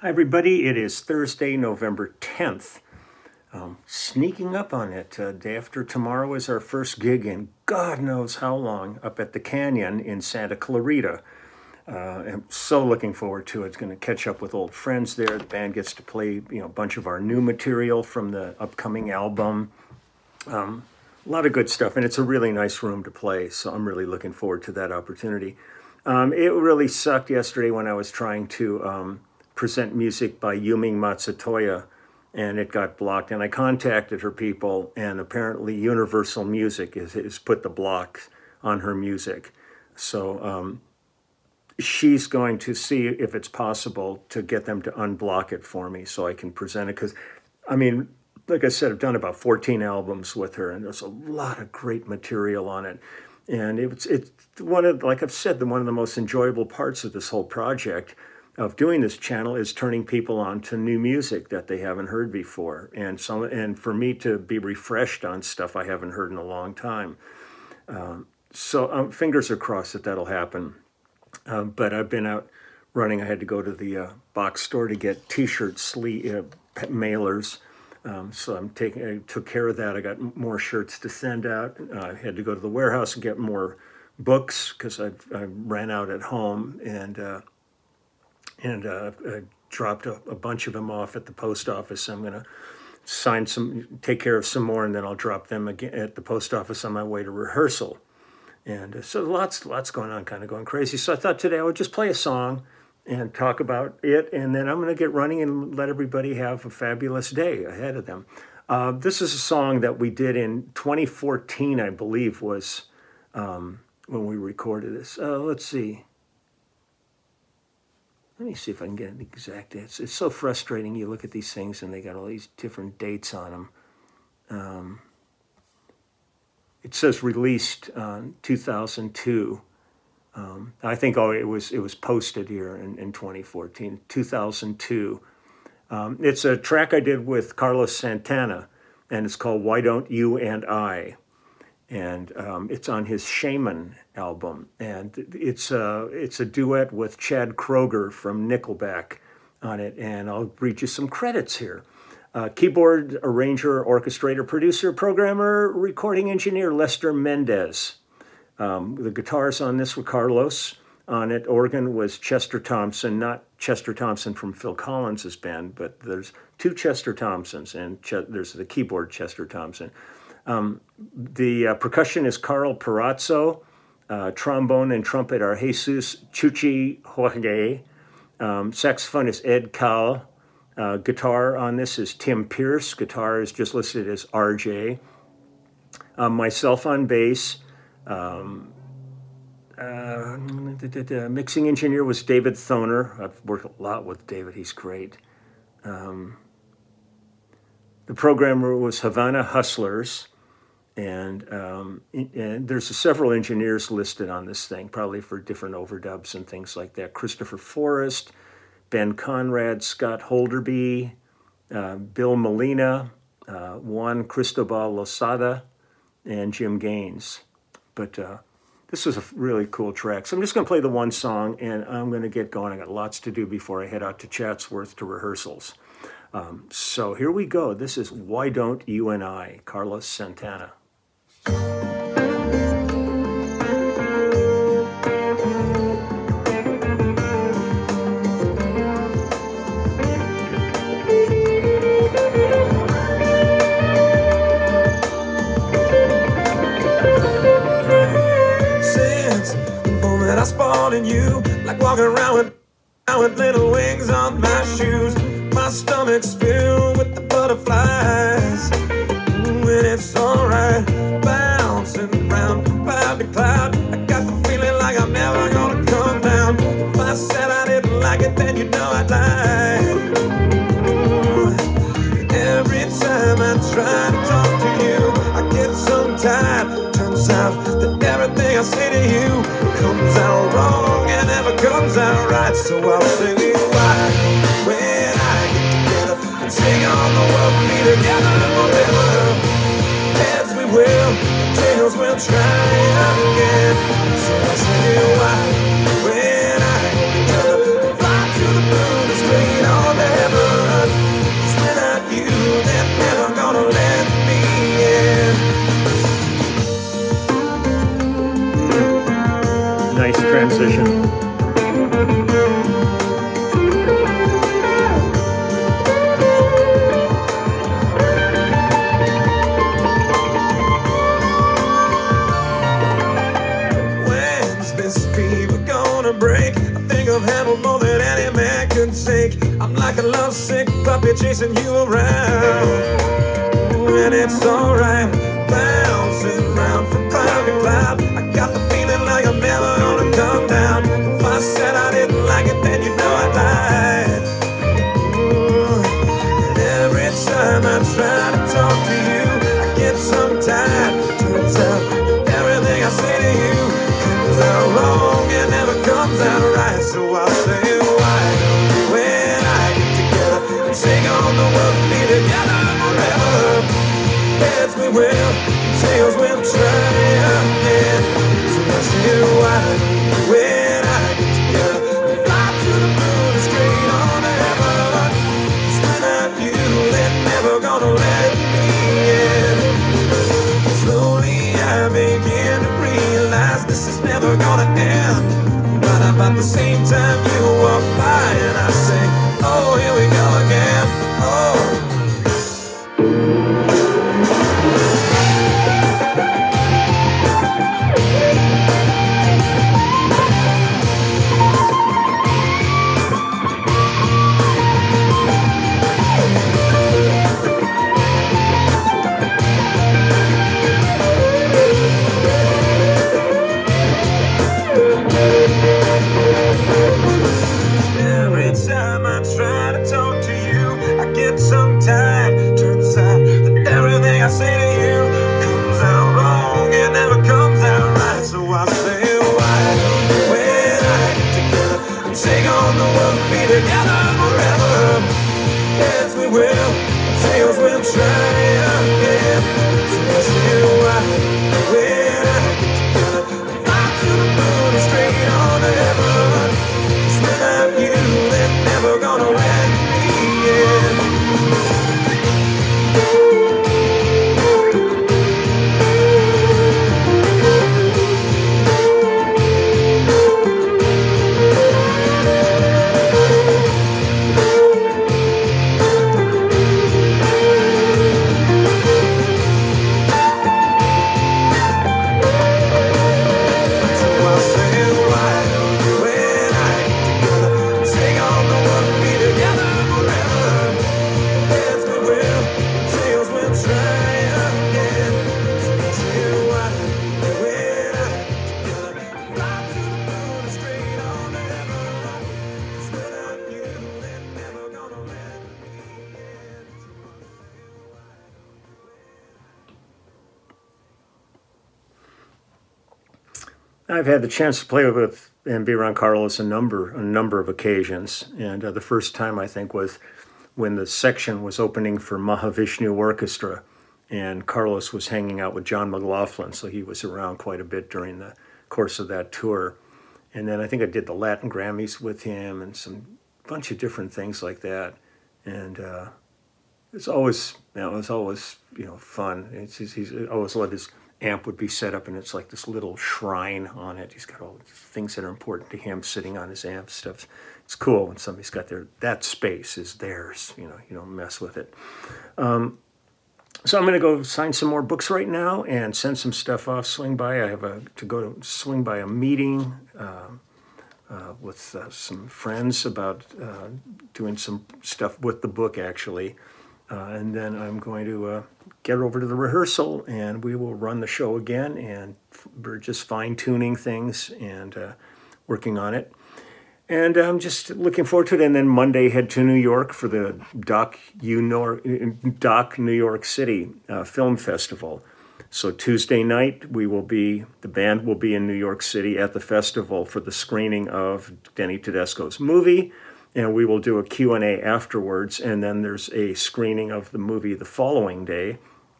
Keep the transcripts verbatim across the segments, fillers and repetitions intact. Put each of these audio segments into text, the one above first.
Hi everybody, it is Thursday, November tenth. Um, sneaking up on it, uh, day after tomorrow is our first gig in God knows how long up at the Canyon in Santa Clarita. Uh, I'm so looking forward to it. It's going to catch up with old friends there. The band gets to play, you know, a bunch of our new material from the upcoming album. Um, a lot of good stuff, and it's a really nice room to play, so I'm really looking forward to that opportunity. Um, it really sucked yesterday when I was trying to um, present music by Yumi Matsutoya, and it got blocked. And I contacted her people, and apparently Universal Music has, has put the block on her music. So um, she's going to see if it's possible to get them to unblock it for me so I can present it. Because, I mean, like I said, I've done about fourteen albums with her, and there's a lot of great material on it. And it's, it's one of, like I've said, the, one of the most enjoyable parts of this whole project of doing this channel is turning people on to new music that they haven't heard before. And some, and for me to be refreshed on stuff I haven't heard in a long time. Um, so um, fingers are crossed that that'll happen. Um, but I've been out running. I had to go to the uh, box store to get t-shirt sleeve uh, mailers. Um, so I'm taking, I took care of that. I got more shirts to send out. Uh, I had to go to the warehouse and get more books because I, I ran out at home, and uh, and uh, I dropped a, a bunch of them off at the post office. I'm going to sign some, take care of some more, and then I'll drop them again at the post office on my way to rehearsal. And uh, so lots, lots going on, kind of going crazy. So I thought today I would just play a song and talk about it, and then I'm going to get running and let everybody have a fabulous day ahead of them. Uh, this is a song that we did in twenty fourteen, I believe, was um, when we recorded this. Uh, let's see. Let me see if I can get an exact date. It's, it's so frustrating. You look at these things, and they got all these different dates on them. Um, it says released on two thousand two. Um, I think oh, it was it was posted here in, in twenty fourteen, two thousand two. Um, it's a track I did with Carlos Santana, and it's called Why Don't You and I? And um, it's on his Shaman album. And it's a, it's a duet with Chad Kroeger from Nickelback on it. And I'll read you some credits here. Uh, keyboard, arranger, orchestrator, producer, programmer, recording engineer, Lester Mendez. Um, the guitars on this were Carlos. On it, organ was Chester Thompson, not Chester Thompson from Phil Collins' band, but there's two Chester Thompsons, and Ch there's the keyboard Chester Thompson. Um, the uh, percussion is Carl Perazzo. Uh, trombone and trumpet are Jesus Chuchi Jorge. Um, saxophone is Ed Cal. Uh, guitar on this is Tim Pierce. Guitar is just listed as R J. Uh, myself on bass. Um, uh, the, the, the mixing engineer was David Thoner. I've worked a lot with David. He's great. Um, the programmer was Havana Hustlers. And, um, and there's several engineers listed on this thing, probably for different overdubs and things like that. Christopher Forrest, Ben Conrad, Scott Holderby, uh, Bill Molina, uh, Juan Cristobal Losada, and Jim Gaines. But uh, this was a really cool track. So I'm just going to play the one song, and I'm going to get going. I got lots to do before I head out to Chatsworth to rehearsals. Um, so here we go. This is Why Don't You and I, Carlos Santana. I spawned in you, like walking around with, with little wings on my shoes. My stomach's filled with the butterflies, ooh, and it's alright, bouncing around cloud to cloud. I got the feeling like I'm never gonna come down. If I said I didn't like it, then you know I'd lie. Ooh, every time I try to talk to you, I get so tired. Turns out that everything I say to you comes out wrong and never comes out right. So I'll say why when I get together and sing on the world, we'll be together forever. As we will, tails will try again. So I'll say why when I get together, fly to the moon and straight on sake. I'm like a lovesick puppy chasing you around. And it's alright, bouncing around from cloud to cloud. I got the feeling like I'm never gonna come down. If I said I didn't like it, then you know I'd lie. Ooh. And every time I try to talk to you, I get some time. Turns out that everything I say to you comes out wrong and never comes out right. So I'll say, why don't you and I get together and take on the world and be together forever? Heads we will, tails we'll try again. So let's say, why don't you and I get together and fly to the moon and straight on to heaven? 'Cause without you, they're never gonna let me in. Slowly I begin to realize this is never gonna end. But about the same time you walk by and I say, oh, here we go again. Oh. I've had the chance to play with and be around Carlos a number, a number of occasions. And uh, the first time, I think, was when the section was opening for Mahavishnu Orchestra. And Carlos was hanging out with John McLaughlin, so he was around quite a bit during the course of that tour. And then I think I did the Latin Grammys with him and some bunch of different things like that. And uh, it's always, you know, it's always, you know, fun. It's, he's, he's always let his amp would be set up, and it's like this little shrine on it. He's got all the things that are important to him sitting on his amp stuff. It's cool when somebody's got their, that space is theirs, you know, you don't mess with it. Um, so I'm going to go sign some more books right now and send some stuff off, swing by. I have a, to go to swing by a meeting uh, uh, with uh, some friends about uh, doing some stuff with the book, actually. Uh, and then I'm going to uh, get over to the rehearsal, and we will run the show again, and we're just fine-tuning things and uh, working on it. And I'm just looking forward to it. And then Monday, head to New York for the Doc, you know, Doc New York City uh, Film Festival. So Tuesday night, we will be, the band will be in New York City at the festival for the screening of Denny Tedesco's movie. And we will do a Q and A afterwards. And then there's a screening of the movie the following day.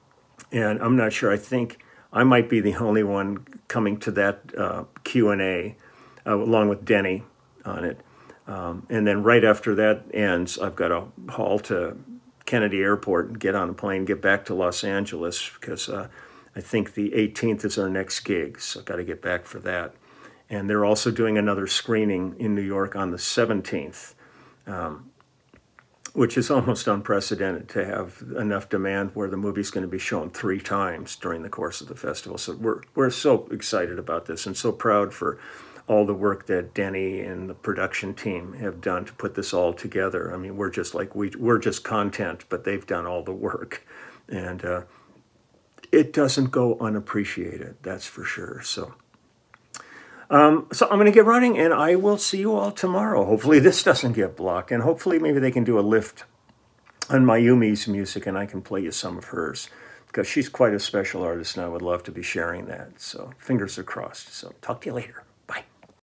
And I'm not sure, I think I might be the only one coming to that uh, Q and A uh, along with Denny on it. Um, and then right after that ends, I've got to haul to Kennedy Airport and get on a plane, get back to Los Angeles, because uh, I think the eighteenth is our next gig, so I've got to get back for that. And they're also doing another screening in New York on the seventeenth, um, which is almost unprecedented to have enough demand where the movie's going to be shown three times during the course of the festival. So we're, we're so excited about this and so proud for all the work that Denny and the production team have done to put this all together. I mean, we're just like, we, we're just content, but they've done all the work. And uh, it doesn't go unappreciated, that's for sure. So, um, so I'm going to get running, and I will see you all tomorrow. Hopefully this doesn't get blocked, and hopefully maybe they can do a lift on Mayumi's music, and I can play you some of hers, because she's quite a special artist, and I would love to be sharing that. So fingers are crossed. So talk to you later.